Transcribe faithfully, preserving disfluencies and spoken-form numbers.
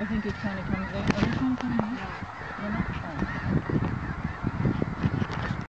I think it's trying to come. Are they trying to come in here?